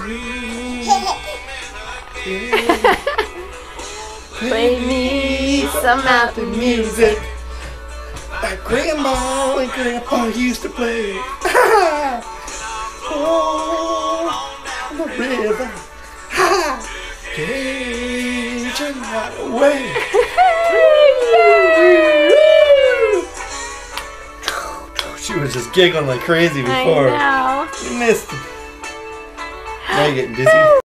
Play me some mountain music like Grandma and Grandpa used to play. Oh, the river, raging right away. She was just giggling like crazy before. I know. You missed it. Now you're getting dizzy.